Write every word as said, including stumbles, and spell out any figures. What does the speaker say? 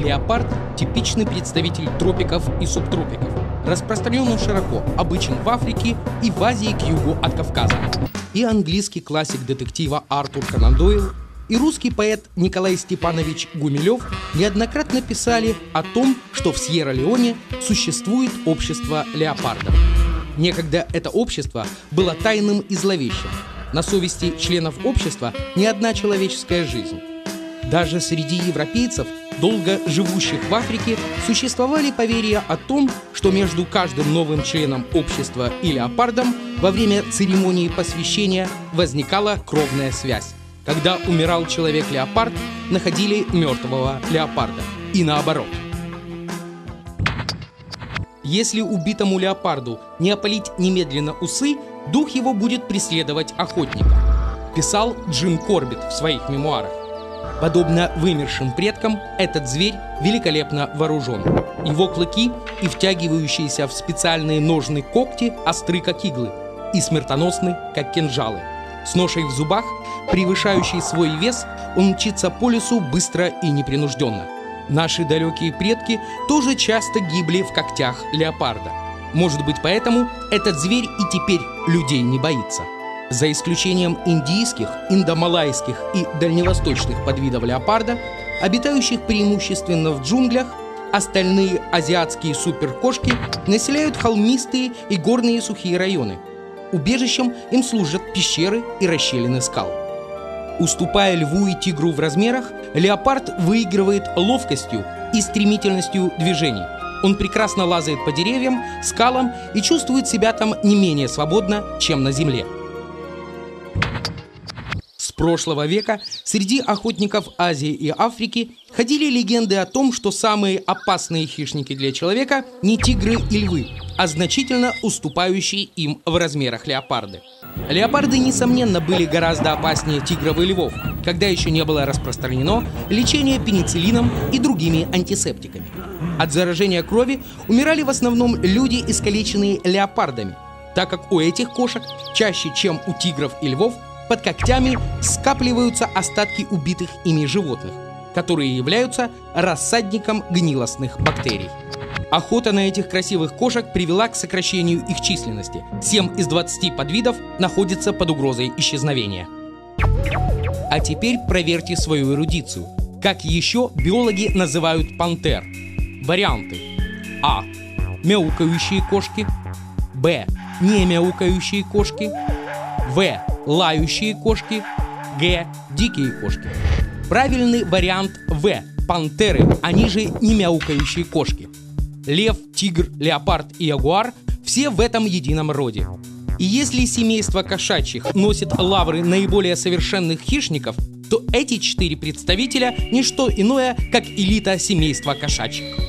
Леопард – типичный представитель тропиков и субтропиков. Распространен он широко, обычен в Африке и в Азии к югу от Кавказа. И английский классик детектива Артур Конан Дойл, и русский поэт Николай Степанович Гумилев неоднократно писали о том, что в Сьерра-Леоне существует общество леопардов. Некогда это общество было тайным и зловещим. На совести членов общества не одна человеческая жизнь. Даже среди европейцев, долго живущих в Африке, существовали поверья о том, что между каждым новым членом общества и леопардом во время церемонии посвящения возникала кровная связь. Когда умирал человек-леопард, находили мертвого леопарда. И наоборот. Если убитому леопарду не опалить немедленно усы, дух его будет преследовать охотника, писал Джим Корбет в своих мемуарах. Подобно вымершим предкам, этот зверь великолепно вооружен. Его клыки и втягивающиеся в специальные ножны когти остры, как иглы, и смертоносны, как кинжалы. С ношей в зубах, превышающий свой вес, он мчится по лесу быстро и непринужденно. Наши далекие предки тоже часто гибли в когтях леопарда. Может быть, поэтому этот зверь и теперь людей не боится. За исключением индийских, индомалайских и дальневосточных подвидов леопарда, обитающих преимущественно в джунглях, остальные азиатские суперкошки населяют холмистые и горные сухие районы. Убежищем им служат пещеры и расщелины скал. Уступая льву и тигру в размерах, леопард выигрывает ловкостью и стремительностью движений. Он прекрасно лазает по деревьям, скалам и чувствует себя там не менее свободно, чем на земле. С прошлого века среди охотников Азии и Африки ходили легенды о том, что самые опасные хищники для человека не тигры и львы, а значительно уступающие им в размерах леопарды. Леопарды, несомненно, были гораздо опаснее тигров и львов, когда еще не было распространено лечение пенициллином и другими антисептиками. От заражения крови умирали в основном люди, искалеченные леопардами, так как у этих кошек, чаще, чем у тигров и львов, под когтями скапливаются остатки убитых ими животных, которые являются рассадником гнилостных бактерий. Охота на этих красивых кошек привела к сокращению их численности. семь из двадцати подвидов находятся под угрозой исчезновения. А теперь проверьте свою эрудицию. Как еще биологи называют пантер? Варианты. А. Мяукающие кошки. Б. Не мяукающие кошки. В. Лающие кошки. Г. Дикие кошки. Правильный вариант В. Пантеры, они же не мяукающие кошки. Лев, тигр, леопард и ягуар – все в этом едином роде. И если семейство кошачьих носит лавры наиболее совершенных хищников, то эти четыре представителя – не что иное, как элита семейства кошачьих.